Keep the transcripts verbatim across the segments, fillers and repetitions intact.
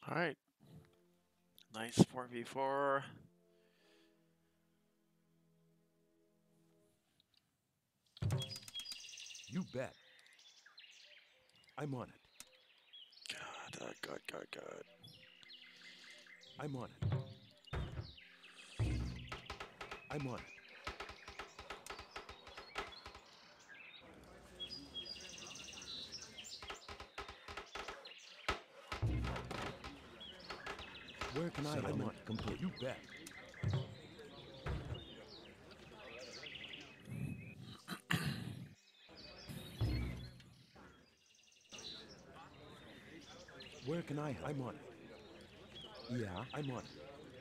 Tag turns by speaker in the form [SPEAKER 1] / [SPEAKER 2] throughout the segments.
[SPEAKER 1] Alright, nice four v four.
[SPEAKER 2] You bet. I'm on it.
[SPEAKER 1] God, uh, God, God, God.
[SPEAKER 2] I'm on it. I'm on it. Where can I? I'm on it. Complete. You bet. Where can I help? I'm on it. Yeah, I'm on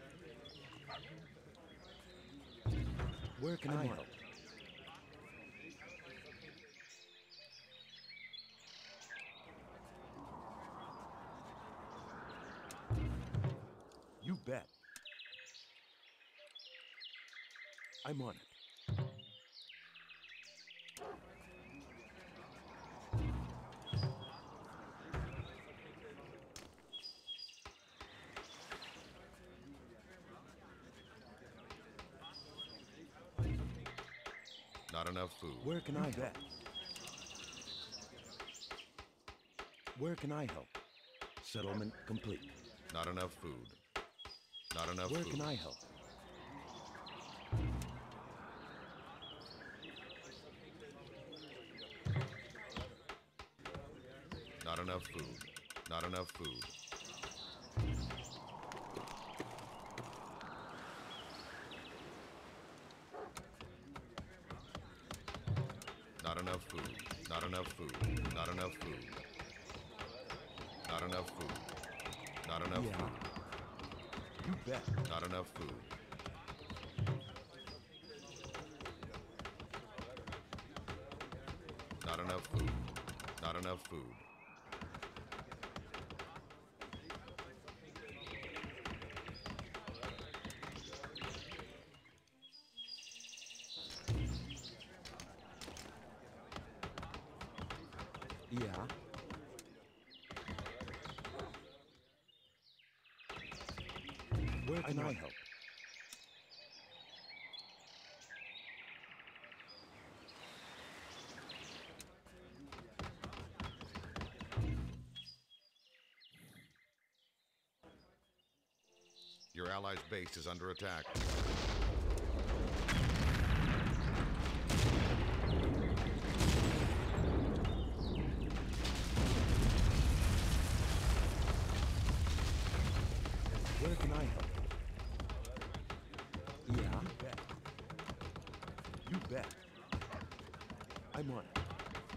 [SPEAKER 2] it. Where can I'm I help? You bet. I'm on it.
[SPEAKER 3] Not enough food.
[SPEAKER 2] Where can you I bet. help? Where can I help? Settlement complete.
[SPEAKER 3] Not enough food. Not enough
[SPEAKER 2] Where
[SPEAKER 3] food.
[SPEAKER 2] can I help?
[SPEAKER 3] Not enough food. Not enough food. Not enough food. Not enough food. Not enough food. Not enough food. Not enough
[SPEAKER 2] yeah.
[SPEAKER 3] food.
[SPEAKER 2] You bet.
[SPEAKER 3] Not enough food. Not enough food. Not enough food.
[SPEAKER 2] Yeah. Where can I, I help?
[SPEAKER 3] Your allies' base is under attack.
[SPEAKER 2] Where can I help? Yeah. You bet. You bet. I'm on it.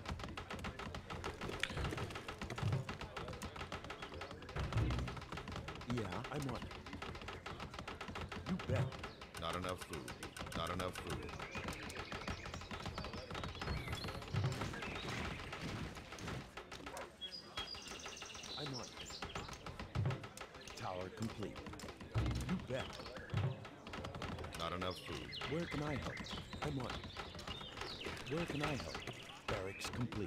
[SPEAKER 2] Yeah, I'm on it. You bet.
[SPEAKER 3] Not enough food. Not enough food.
[SPEAKER 2] I'm on it. Tower complete. You bet.
[SPEAKER 3] Not enough food.
[SPEAKER 2] Where can I help? I'm on it. Where can I help? Barracks complete.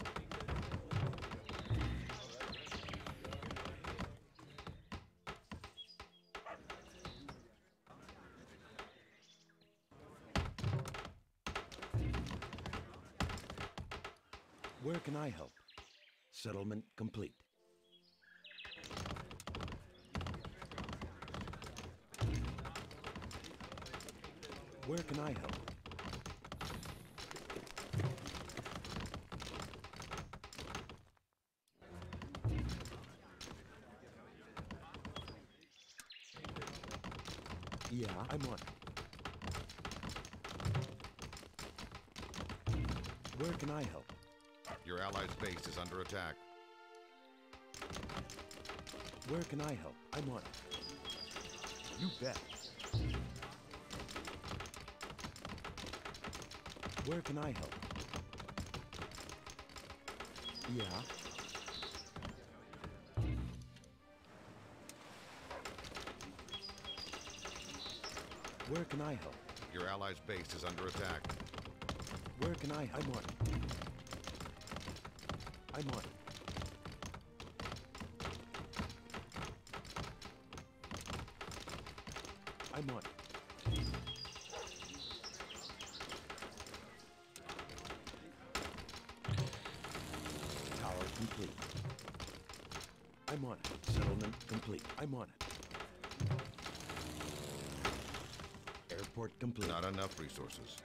[SPEAKER 2] Where can I help? Settlement complete. Where can I help? Yeah, I'm on it. Where can I help?
[SPEAKER 3] Your allies' base is under attack.
[SPEAKER 2] Where can I help? I'm on it. You bet. Where can I help? Yeah. Where can I help?
[SPEAKER 3] Your allies' base is under attack.
[SPEAKER 2] Where can I help? I'm on it. I'm on it. I'm on it. Tower complete. I'm on it. Settlement complete. I'm on it. Airport complete.
[SPEAKER 3] Not enough resources.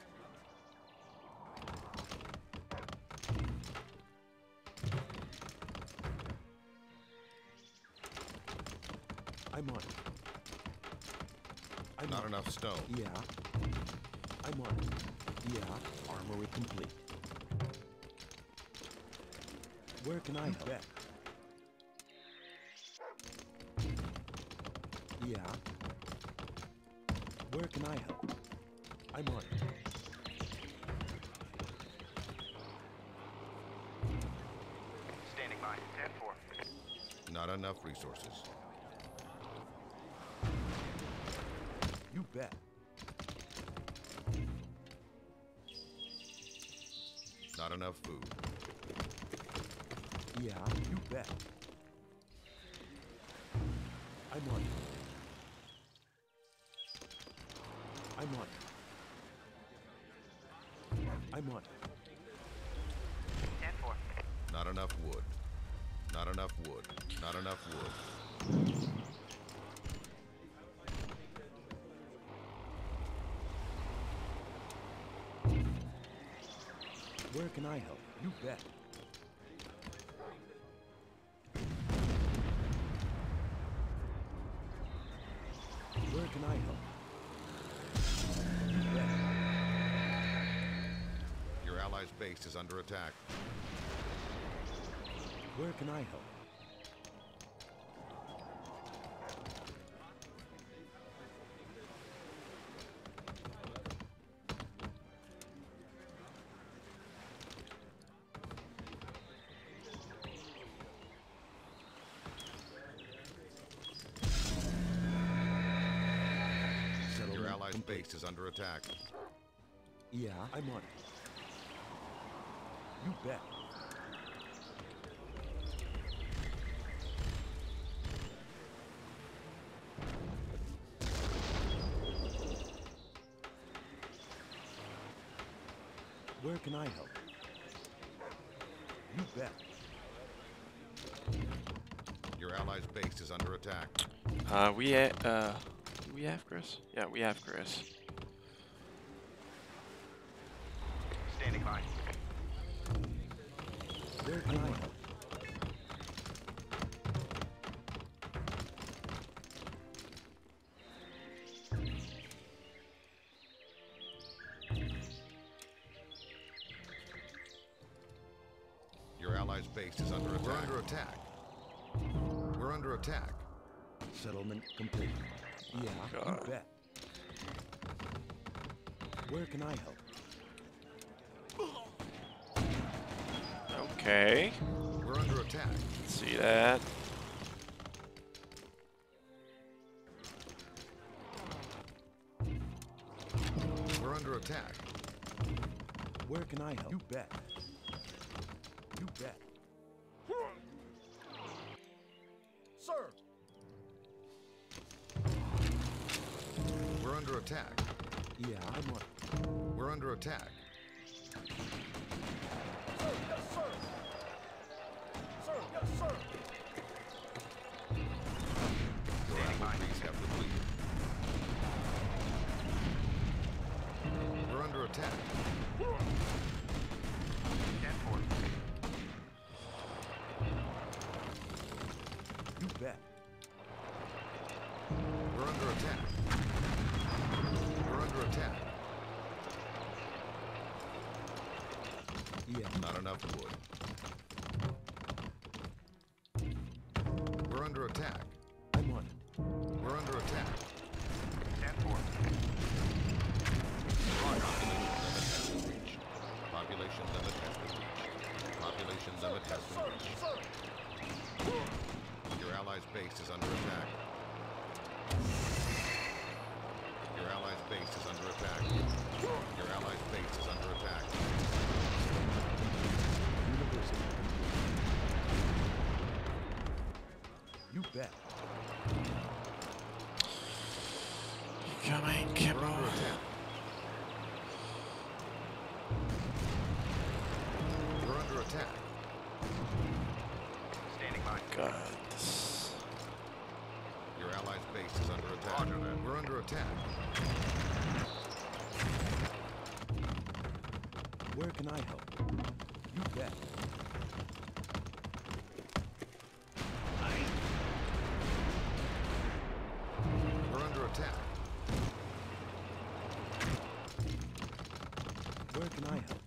[SPEAKER 2] I'm on it. I'm
[SPEAKER 3] Not
[SPEAKER 2] on
[SPEAKER 3] enough stone.
[SPEAKER 2] it. Yeah. I'm on it. Yeah. Armory complete. Where can I help? Bet. Yeah. Where can I help? I'm on it.
[SPEAKER 4] Standing by. ten four.
[SPEAKER 3] Not enough resources.
[SPEAKER 2] You bet.
[SPEAKER 3] Not enough food.
[SPEAKER 2] Yeah, you bet. I'm on it. I'm on it. I'm on it.
[SPEAKER 4] ten four.
[SPEAKER 3] Not enough wood. Not enough wood. Not enough wood.
[SPEAKER 2] Where can I help? You bet. Where can I help? You bet.
[SPEAKER 3] Your allies' base is under attack.
[SPEAKER 2] Where can I help?
[SPEAKER 3] Your allies' base is under attack.
[SPEAKER 2] Yeah, I'm on it. You bet. Where can I help? You bet.
[SPEAKER 3] Your allies' base is under attack.
[SPEAKER 1] Uh, we ha uh, do we have Chris? Yeah, we have Chris.
[SPEAKER 4] Standing by.
[SPEAKER 2] Where can I help?
[SPEAKER 3] Your allies' base is under attack. We're under attack. We're under attack.
[SPEAKER 2] Settlement complete. Yeah,
[SPEAKER 1] God.
[SPEAKER 2] you bet. Where can I help?
[SPEAKER 1] Okay,
[SPEAKER 3] We're under attack.
[SPEAKER 1] see that.
[SPEAKER 3] We're under attack.
[SPEAKER 2] Where can I help? You bet. You bet. Sir!
[SPEAKER 3] We're under attack.
[SPEAKER 2] Yeah, I'm on.
[SPEAKER 3] We're under attack.
[SPEAKER 2] Sir, yes, sir! Sir, yes, sir!
[SPEAKER 3] Your allies have depleted. We're under attack.
[SPEAKER 4] ten four.
[SPEAKER 2] You bet.
[SPEAKER 3] We're under attack. We're under attack.
[SPEAKER 2] Yeah.
[SPEAKER 3] Not enough wood. We're under attack.
[SPEAKER 2] I'm on it.
[SPEAKER 3] We're under attack.
[SPEAKER 4] ten four.
[SPEAKER 3] Population limit has been reached. Population limit has been reached. Your allies' base is under attack. Your allies' base is under attack. Your allies' base is under attack.
[SPEAKER 2] University. You bet.
[SPEAKER 1] Come
[SPEAKER 3] We're under
[SPEAKER 1] on.
[SPEAKER 3] attack. We're under attack.
[SPEAKER 4] Standing by.
[SPEAKER 1] God. This...
[SPEAKER 3] Your allies' base is under attack.
[SPEAKER 4] Roger that.
[SPEAKER 3] We're under attack.
[SPEAKER 2] Where can I help? You bet.
[SPEAKER 3] We're under attack.
[SPEAKER 2] Where can I help?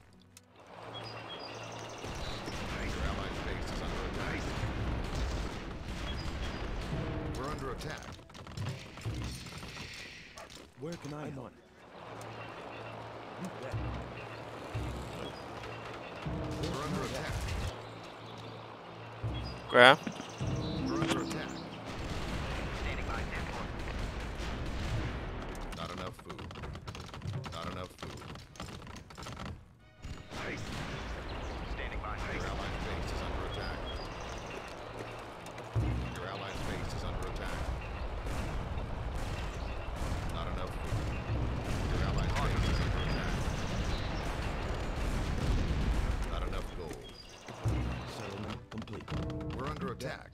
[SPEAKER 3] Your allies' base is under attack. We're under attack.
[SPEAKER 2] Where can I help? You bet.
[SPEAKER 3] We're under attack.
[SPEAKER 1] Grab.
[SPEAKER 3] We're under attack.
[SPEAKER 4] Standing by. ten four.
[SPEAKER 3] Not enough food. Not enough food.
[SPEAKER 4] Standing by.
[SPEAKER 3] Your allies' base is under attack. Your allies' base is under attack. Not enough food. Your allies' base is under attack. Not enough gold.
[SPEAKER 2] Settlement complete.
[SPEAKER 3] We're under attack.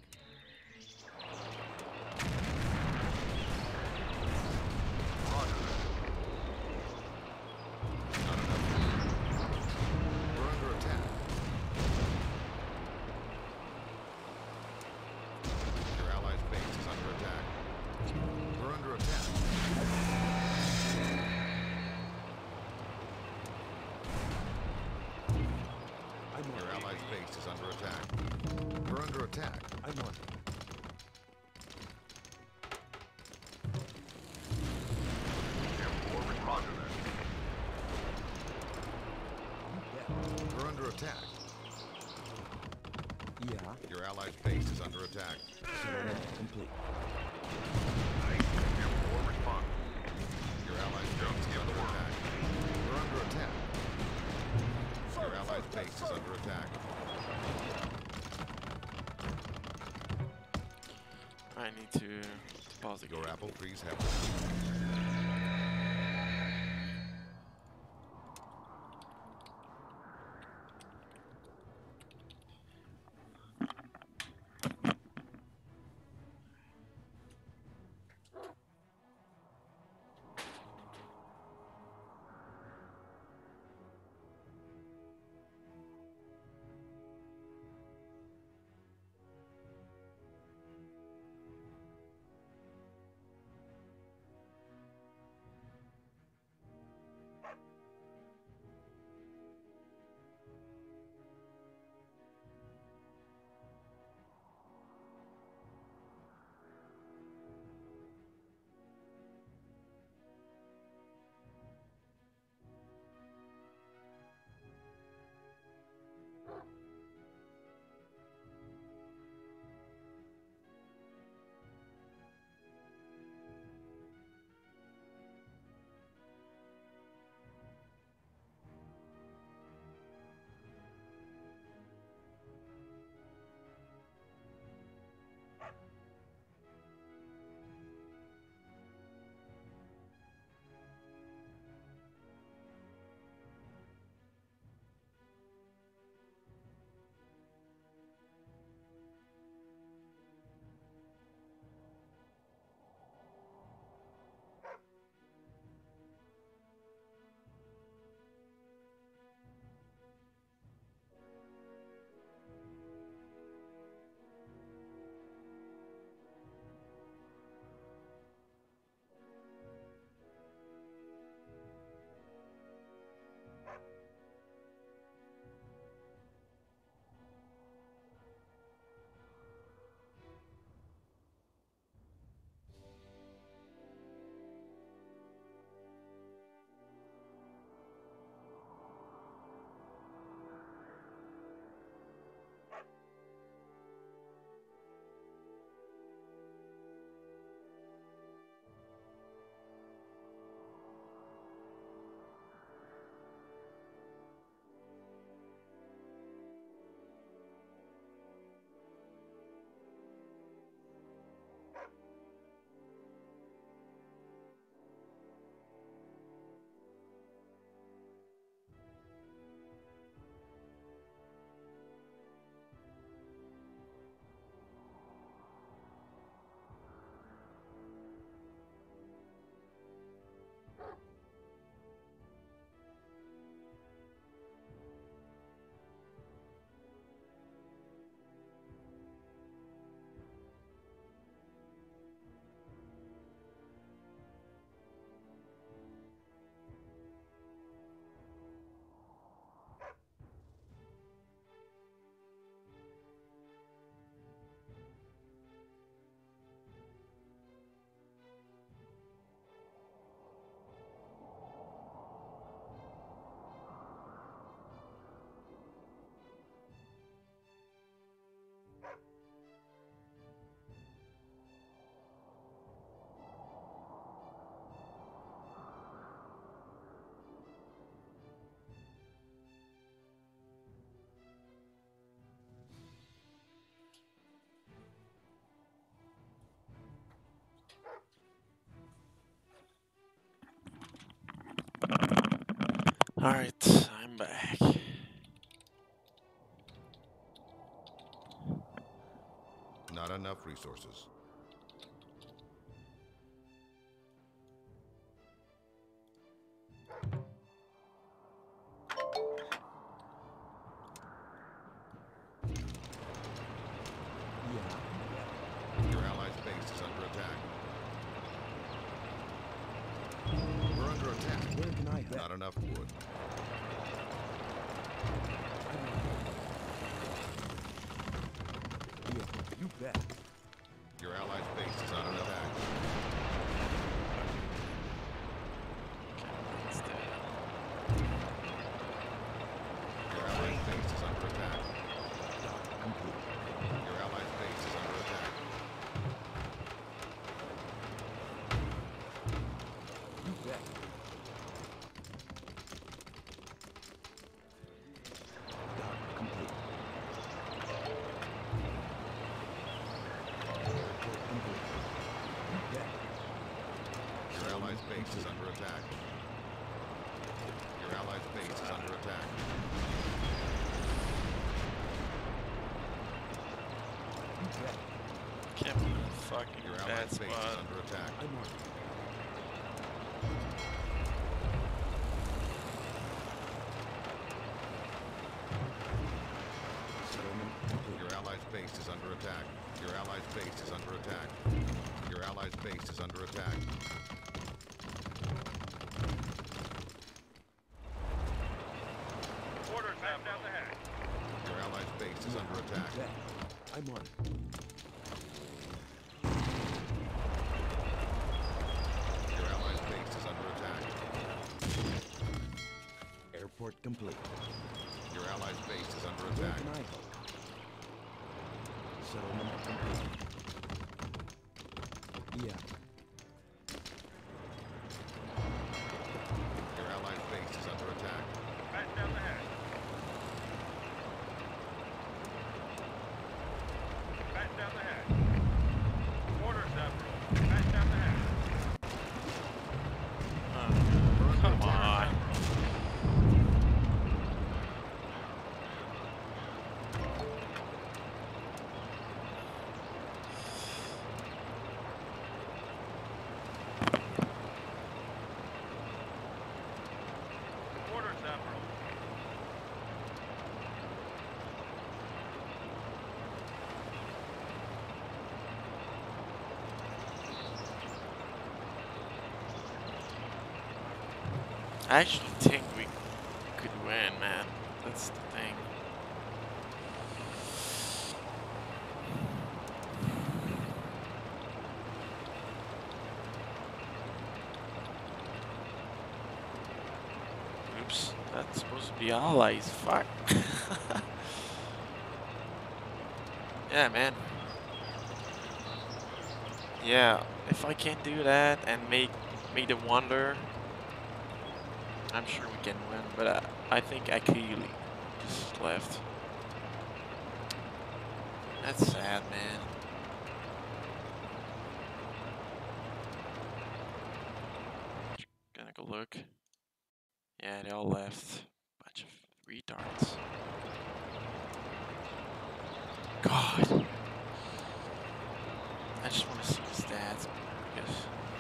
[SPEAKER 3] Not enough food. We're under attack. Your allies' base is under attack. We're under attack.
[SPEAKER 2] I'm on
[SPEAKER 3] Your
[SPEAKER 2] it.
[SPEAKER 3] allies' base is under attack. We're under attack.
[SPEAKER 2] I'm on it.
[SPEAKER 4] ten four. Roger that.
[SPEAKER 2] You bet.
[SPEAKER 3] We're under attack.
[SPEAKER 2] Yeah.
[SPEAKER 3] Your allies' base is under attack.
[SPEAKER 2] Settlement complete.
[SPEAKER 4] ten four. Respond.
[SPEAKER 3] Your allies' base is under attack. We're under attack. Your allies' base is under attack.
[SPEAKER 1] I need to, to pause the game.
[SPEAKER 3] Your apple trees have been.
[SPEAKER 1] Alright, I'm back.
[SPEAKER 3] Not enough resources.
[SPEAKER 2] Yeah.
[SPEAKER 3] Your allies' base is under attack. We're under attack.
[SPEAKER 2] Where can I help?
[SPEAKER 3] Not enough wood.
[SPEAKER 2] Yeah, you bet.
[SPEAKER 3] Your allies' base is under attack.
[SPEAKER 1] Let's do it.
[SPEAKER 3] Your allies' base is under attack.
[SPEAKER 2] Dock complete.
[SPEAKER 3] Your allies' base is under attack.
[SPEAKER 2] You bet. Dock complete. Airport complete. You bet.
[SPEAKER 3] Your allies' base is under attack. Your allies' base is under attack.
[SPEAKER 2] You bet.
[SPEAKER 1] Can't put a fucking
[SPEAKER 3] Your
[SPEAKER 1] bad
[SPEAKER 3] allies' base is
[SPEAKER 1] spot.
[SPEAKER 3] under attack.
[SPEAKER 2] I'm on it. Settlement complete.
[SPEAKER 3] Your allies' base is under attack. Your allies' base is under attack. Your allies' base is under attack.
[SPEAKER 4] Orders have down the hatch.
[SPEAKER 3] Your allies' base is under attack.
[SPEAKER 2] You bet. I'm on it.
[SPEAKER 3] Your allies' base is under attack.
[SPEAKER 2] Airport complete.
[SPEAKER 3] Your allies' base is under
[SPEAKER 2] Where
[SPEAKER 3] attack.
[SPEAKER 2] can I help? Settlement complete. Yeah.
[SPEAKER 3] Your allies' base is under attack.
[SPEAKER 4] Back down the hatch. Back down the hatch. Orders, Admiral. Back down the hatch.
[SPEAKER 1] Oh, come on.
[SPEAKER 4] Orders, Admiral.
[SPEAKER 1] I actually think we could win, man. That's the thing. Oops, that's supposed to be allies. Fuck. Yeah, man. Yeah, if I can do that and make make the wonder, I'm sure we can win. But uh, I think Akili just left. That's sad, man. Gonna go look. Yeah, they all left. Bunch of retards. God. I just want to see the stats because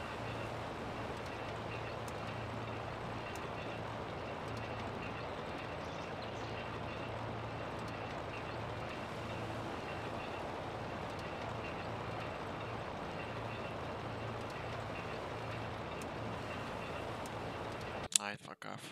[SPEAKER 1] Alright, fuck off.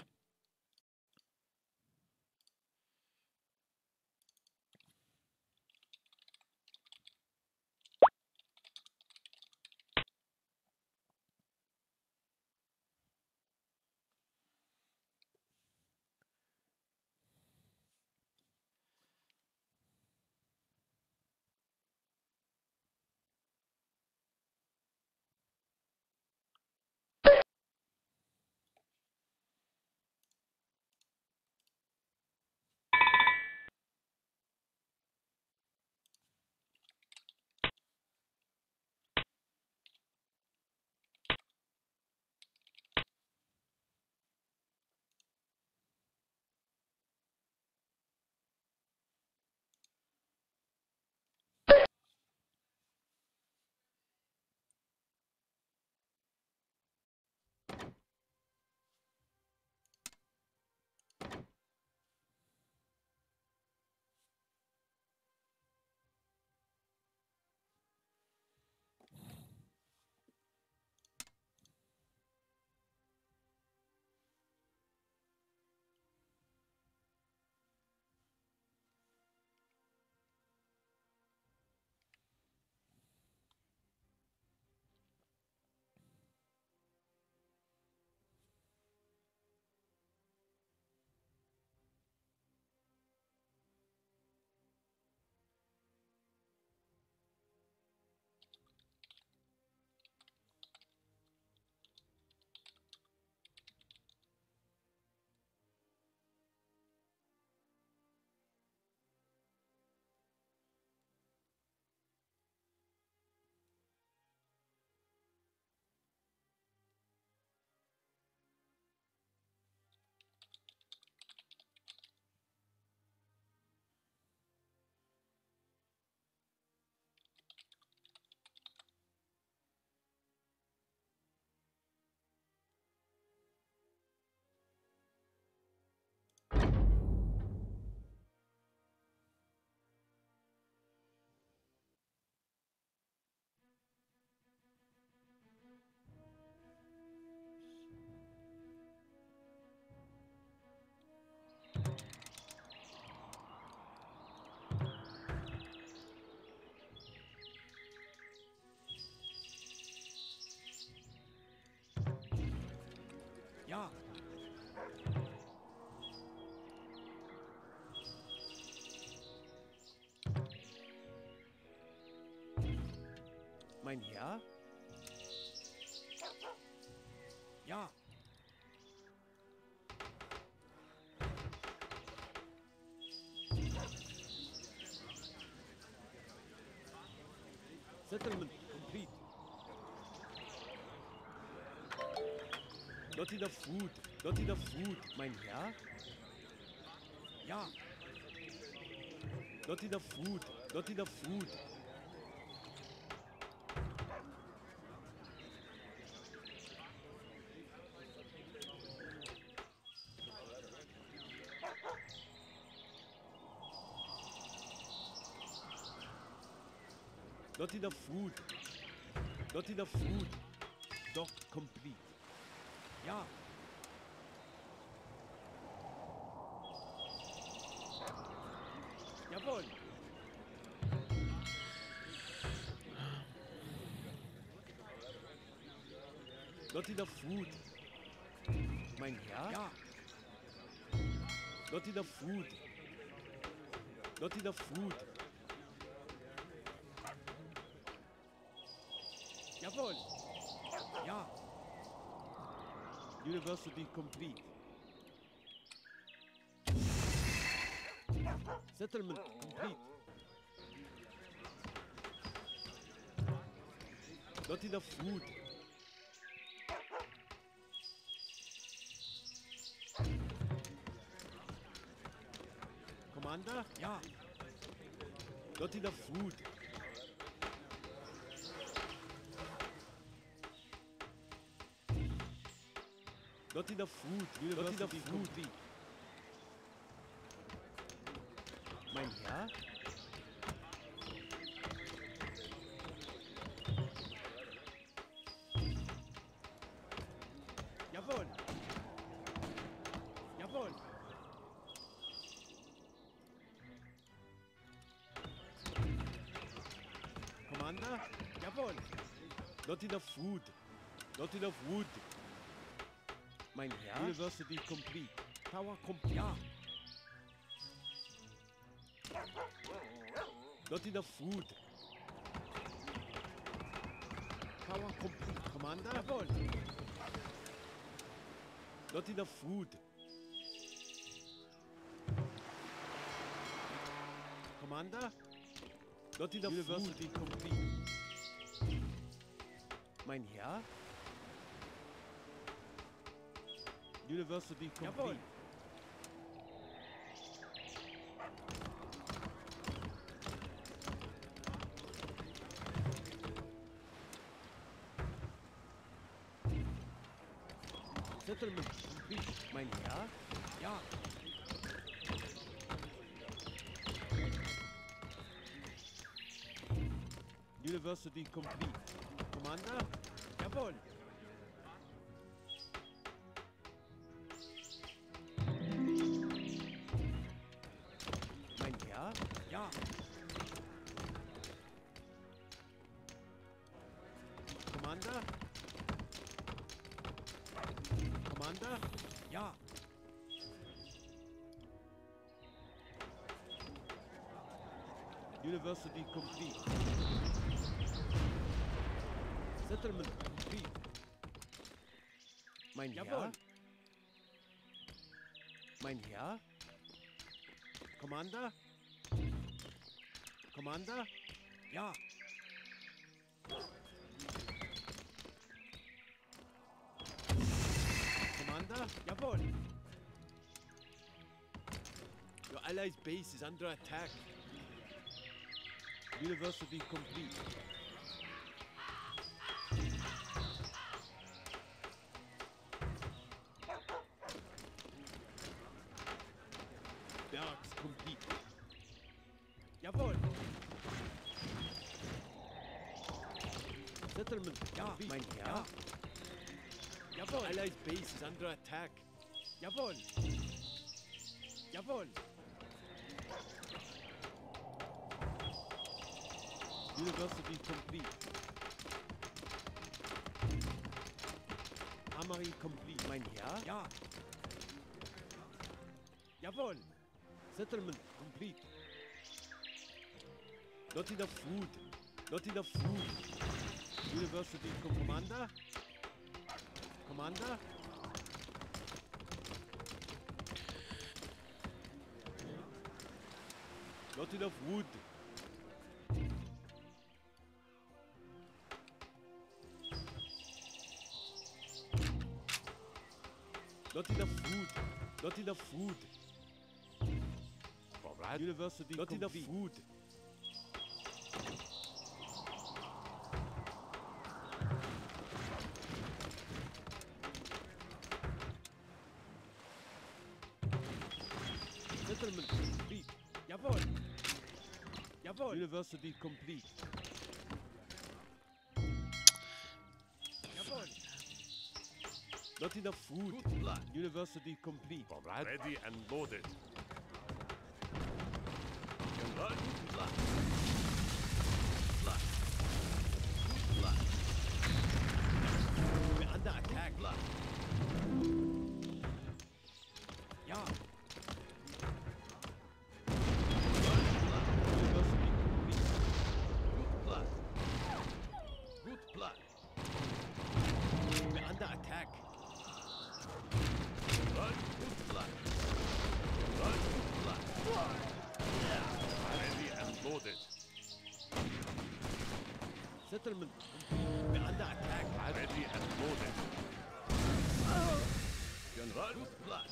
[SPEAKER 2] Ja. Mein Herr? Ja. Settlement complete. Not enough food. Not enough food. Mein Herr? Ja. Not enough food. Not enough food. Not enough food. Not enough food. Dock complete. Ja. Jawohl. Not enough food. Mein Herr? Ja. Not enough food. Not enough food. Jawohl. Ja. University complete. Settlement complete. Not enough food. Commander? Ja. Not enough food. Not enough food. Not enough food. Mein Herr? Jawohl. Jawohl. Commander? Jawohl. Not enough food. Not enough wood. Mein Herr? University complete. Tower complete. Ja. Not enough food. Tower complete. Commander? Jawohl. Not enough food. Commander? Not enough University food. Complete. Mein Herr? University complete. Jawohl. Settlement complete. Mein Herr? Ja. University complete. Commander? Jawohl. Mein Herr? Ja. Commander? Commander? Ja. University complete. Settlement complete. Mein Herr? Mein Herr? Commander? Commander? Ja. Commander? Jawohl. Your allies' base is under attack. University complete. Barracks complete. Jawohl. Settlement. Ja, mein Herr. Ja. Jawohl. Allies' base is under attack. Jawohl. Jawohl. University complete. Armory complete. Mein Herr? Ja. Jawohl. Settlement complete. Not enough food. Not enough food. University com- Commander? Commander? Not enough wood. Not enough food. Not enough food.
[SPEAKER 5] All right.
[SPEAKER 2] University Not enough food. Settlement complete. Jawohl. Jawohl. University complete. Jawohl. Not enough food.
[SPEAKER 5] Good luck.
[SPEAKER 2] University complete.
[SPEAKER 5] All right.
[SPEAKER 4] Ready and loaded.
[SPEAKER 5] Good luck. Good luck. Good luck. Good luck.
[SPEAKER 2] We're under attack.
[SPEAKER 5] Good luck.
[SPEAKER 2] Ja.
[SPEAKER 5] Good luck.
[SPEAKER 2] University complete.
[SPEAKER 5] Good luck. Good luck.
[SPEAKER 2] We're under attack.
[SPEAKER 5] Good luck. Good luck. Good luck. Good luck.
[SPEAKER 4] Ready and loaded.
[SPEAKER 2] Settlement complete. We're under attack.
[SPEAKER 4] Ready and loaded.
[SPEAKER 5] Good luck. Good luck.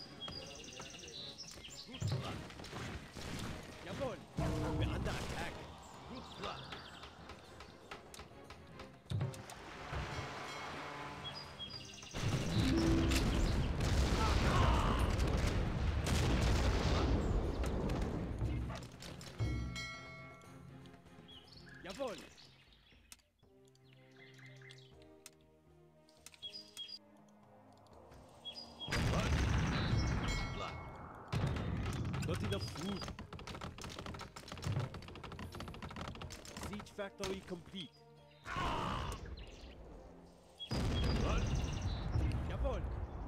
[SPEAKER 5] Good luck.
[SPEAKER 2] Jawohl. We're under attack.
[SPEAKER 5] Good luck.
[SPEAKER 2] Jawohl.
[SPEAKER 5] Good luck.
[SPEAKER 2] Not enough food. Siege factory complete.
[SPEAKER 5] Good luck.
[SPEAKER 2] Jawohl.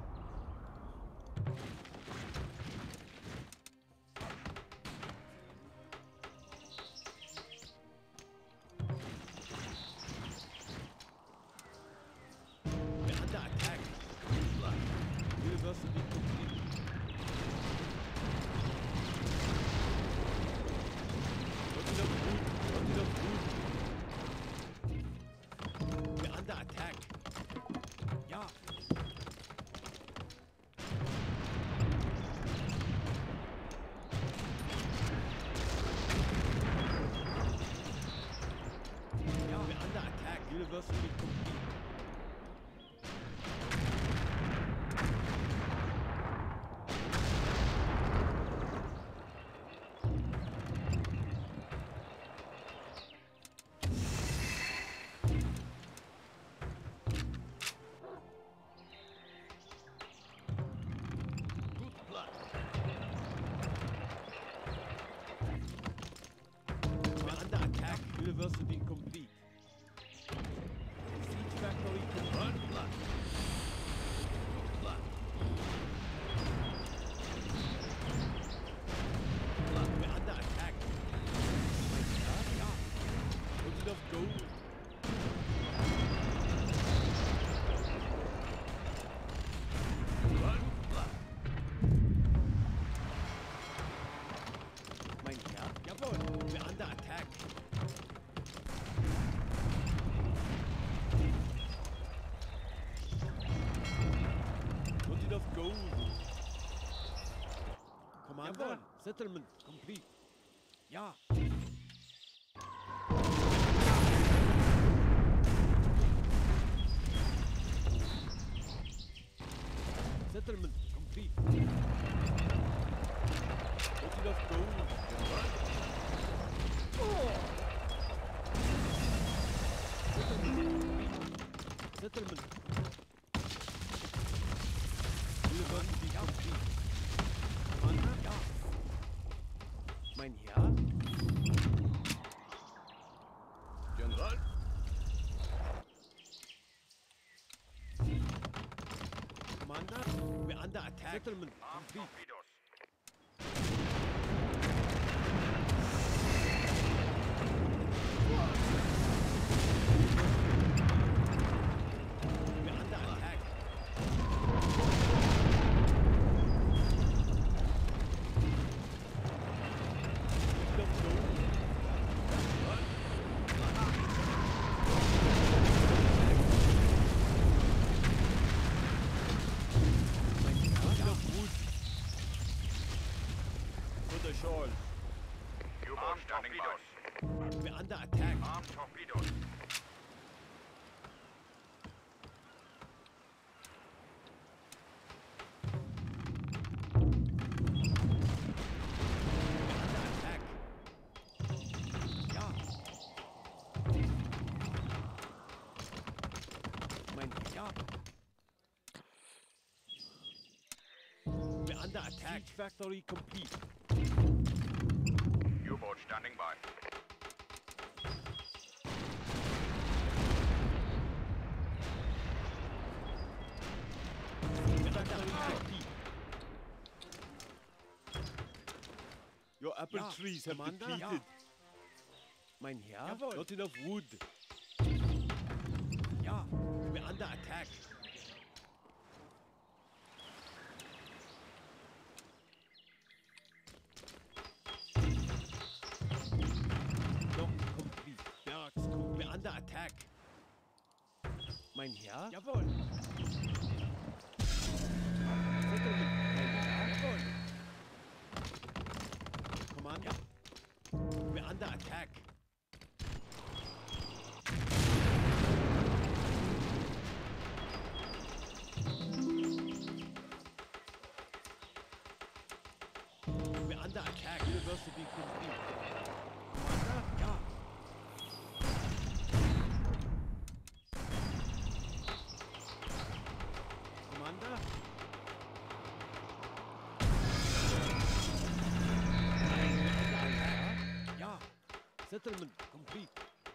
[SPEAKER 2] We're under attack.
[SPEAKER 5] Good luck.
[SPEAKER 2] University complete. Not enough food. Not enough food. We're under attack. Ja. Ja, we're under attack. University complete.
[SPEAKER 5] Good luck.
[SPEAKER 2] We're under attack. University complete. Siege factory complete.
[SPEAKER 5] Good luck. Good luck. Good luck.
[SPEAKER 2] We're under attack. Ja, ja. Not enough gold.
[SPEAKER 5] Good luck. Good luck.
[SPEAKER 2] Mein Herr. Jawohl. We're under attack. Not enough gold. Commander.
[SPEAKER 1] Jawohl.
[SPEAKER 2] Settlement complete. Ja. Settlement complete. Not enough gold. Settlement. University complete. Commander? Ja. Mein Herr?
[SPEAKER 5] General.
[SPEAKER 2] Commander, we're under attack. Settlement
[SPEAKER 4] Armed
[SPEAKER 2] complete.
[SPEAKER 4] torpedoes.
[SPEAKER 2] We're under attack. Don't know. Enough wood. For the shawl.
[SPEAKER 4] U-boat standing by.
[SPEAKER 2] We're under attack.
[SPEAKER 4] Armed torpedoes.
[SPEAKER 2] Under attack. Ja. Mein Ja. We're under attack. Siege factory complete.
[SPEAKER 4] U-boat standing by.
[SPEAKER 2] We're under attack. Your apple
[SPEAKER 5] Ja,
[SPEAKER 2] trees have
[SPEAKER 5] Commander.
[SPEAKER 2] depleted.
[SPEAKER 5] Ja.
[SPEAKER 2] Mein Herr,
[SPEAKER 5] Jawohl.
[SPEAKER 2] not enough wood.
[SPEAKER 5] Ja.
[SPEAKER 2] We're under attack. Not complete. Barracks complete. We're under attack. Mein Herr?
[SPEAKER 5] Jawohl.
[SPEAKER 2] Settlement. Mein Herr?
[SPEAKER 5] Jawohl.
[SPEAKER 2] Commander? We're under attack. We're under attack. University complete. Commander?
[SPEAKER 5] Ja.
[SPEAKER 2] Commander?
[SPEAKER 5] Ja.
[SPEAKER 2] Settlement complete.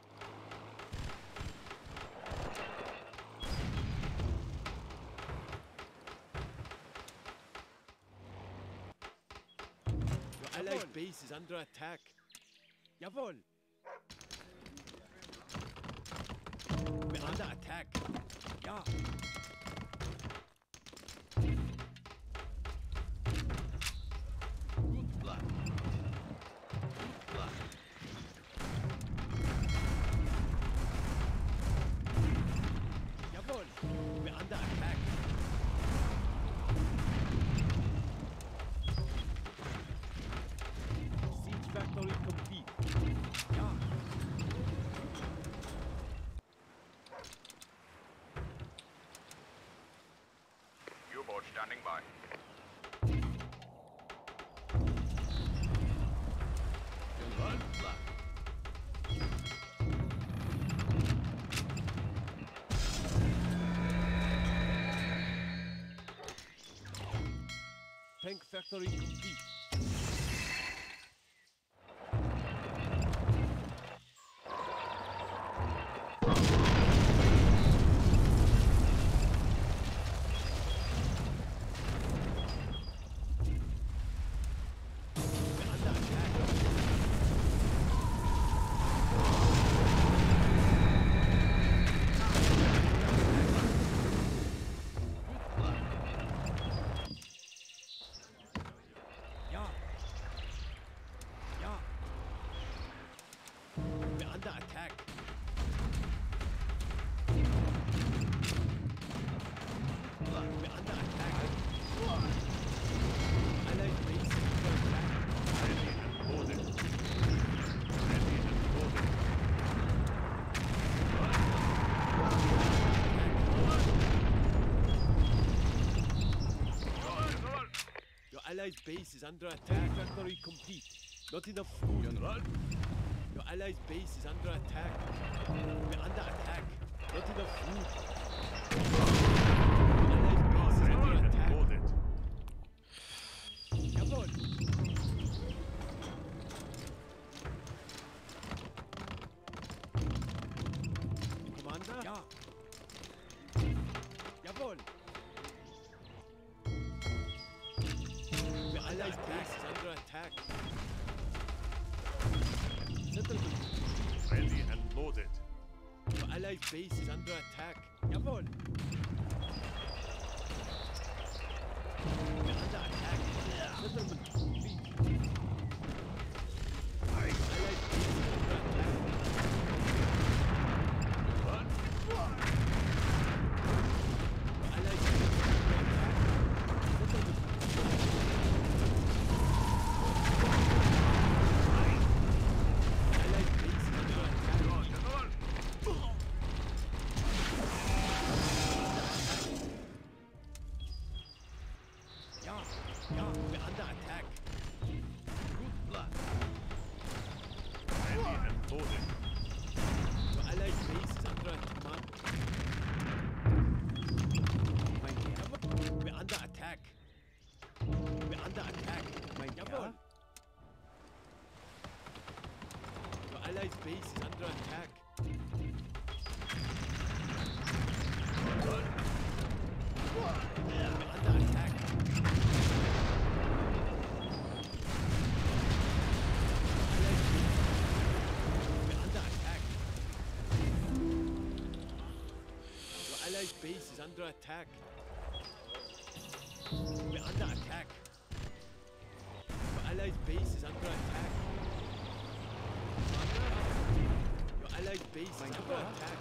[SPEAKER 2] Your allied
[SPEAKER 5] Jawohl.
[SPEAKER 2] base is under attack.
[SPEAKER 5] Jawohl.
[SPEAKER 2] We're under attack.
[SPEAKER 5] Ja. Gut Plan. Gut Plan.
[SPEAKER 2] Jawohl. We're under attack. Siege factory complete.
[SPEAKER 5] Ja.
[SPEAKER 4] U-boat standing by.
[SPEAKER 5] General. Plan.
[SPEAKER 2] Tank factory complete. We're under attack.
[SPEAKER 5] Gut Plan. Ja. Ja.
[SPEAKER 2] We're under attack.
[SPEAKER 5] Plan.
[SPEAKER 2] We're under attack. Allied base is under attack.
[SPEAKER 4] Ready and loaded. Ready and loaded. General.
[SPEAKER 2] Your allied base is under attack. Factory complete. Not enough food.
[SPEAKER 5] General.
[SPEAKER 2] Your allied base is under attack. We're under attack. Not enough food. Your allied base is under
[SPEAKER 4] Ready and
[SPEAKER 2] attack.
[SPEAKER 4] loaded.
[SPEAKER 5] Jawohl.
[SPEAKER 2] Allied base is under attack. Settlement.
[SPEAKER 4] Ready and loaded.
[SPEAKER 2] Your Allied base is under attack. Jawohl. We're under attack. Settlement complete. Allied base is under attack.
[SPEAKER 4] Run.
[SPEAKER 2] Your Allied base is under attack. Settlement. Allied base is under attack.
[SPEAKER 4] Ja, General.
[SPEAKER 2] Ja, ja, we're under attack. Good blood.
[SPEAKER 4] Ready and loaded.
[SPEAKER 2] Your Allied base is under command. Mein Herr, we're under attack. We're under attack. Mein Herr. Your Allied base is under attack. We're under attack. Allied base. We're under attack. Your Allied base is under attack. We're under attack. Your Allied base is under attack. Your Allied base is under attack.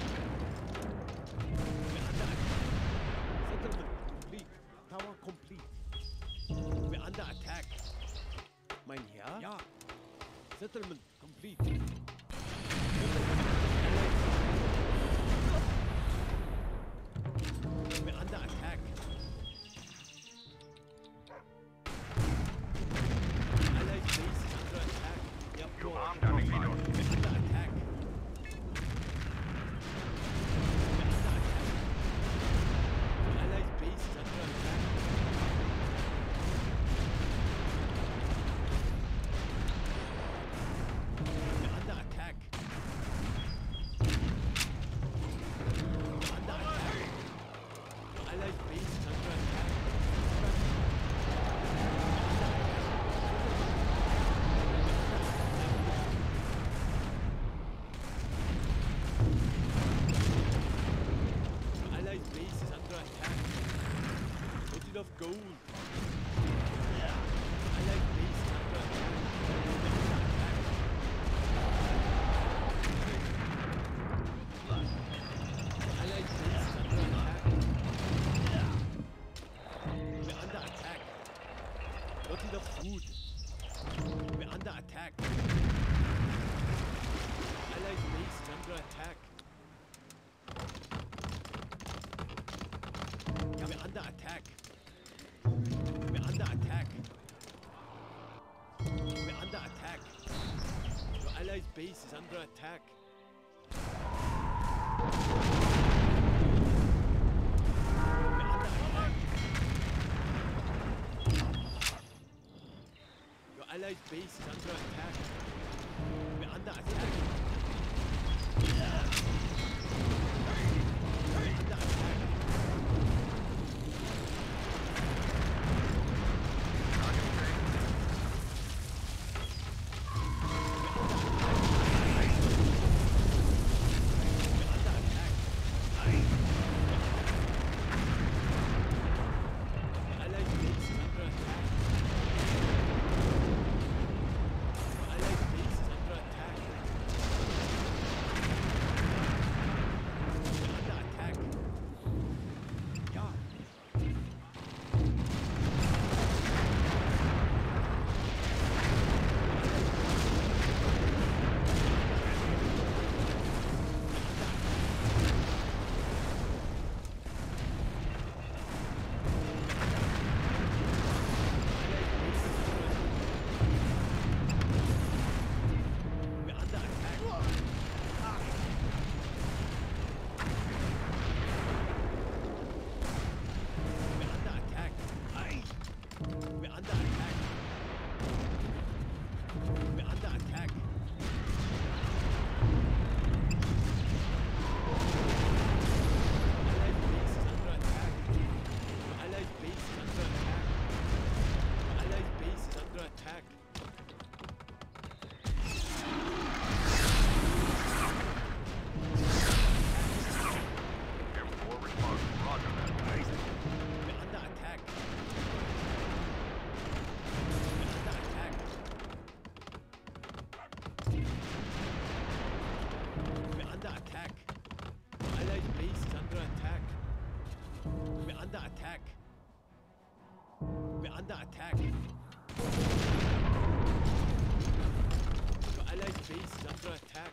[SPEAKER 2] We're under attack. Settlement complete. Tower complete. We're under attack. Mein Herr? Ja. Settlement complete. We're under attack. Allied base is under attack. Yep.
[SPEAKER 4] You armed enemy.
[SPEAKER 2] We're under attack. We're under attack. Your Allied base is under attack. We're under attack. We're under attack. Your Allied base is under attack. Your Allied base is under attack. Not enough gold. Allied base is under attack. We're under attack. Your Allied base is under attack. We're under attack. Not enough food. We're under attack. Allied base is under attack. We're under attack. We're under attack. We're under attack. Your Allied base is under attack. We're under attack. Your Allied base is under attack. We're under attack. We're under attack. Allied base is under attack. We're under attack. We're under attack. Your allied base is under attack.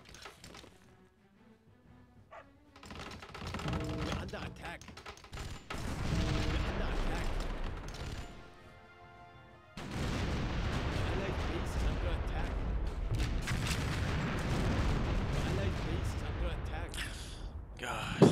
[SPEAKER 2] We're under attack. We're under attack. Your allied base is under attack. Your allied base is under attack.
[SPEAKER 1] God.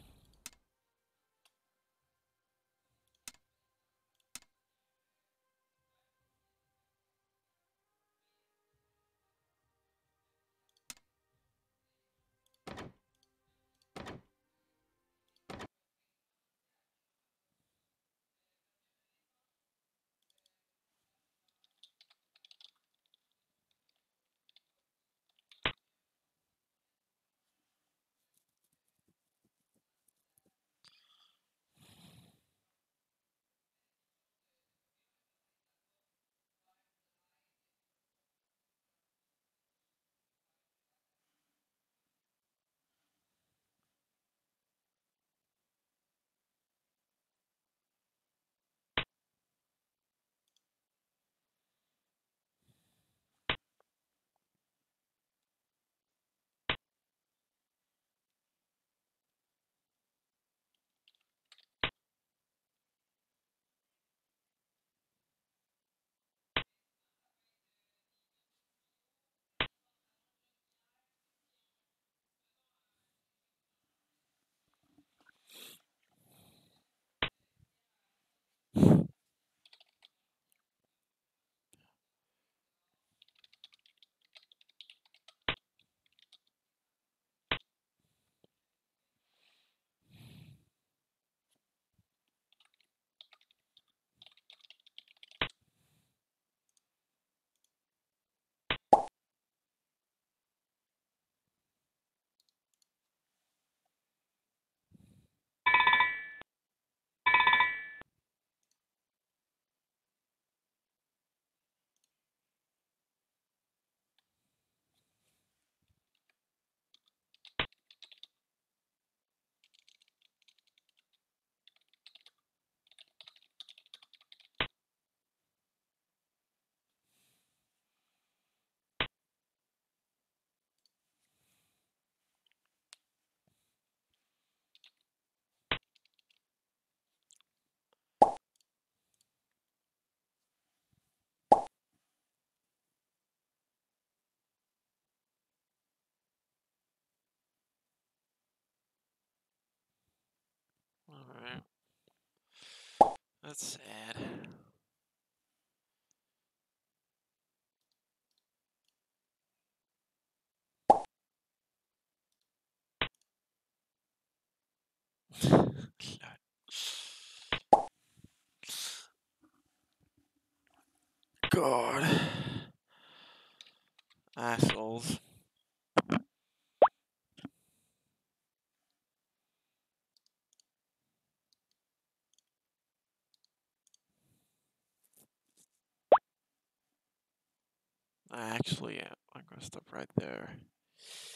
[SPEAKER 1] Alright. That's sad. God. Assholes. Actually, yeah, I'm gonna stop right there.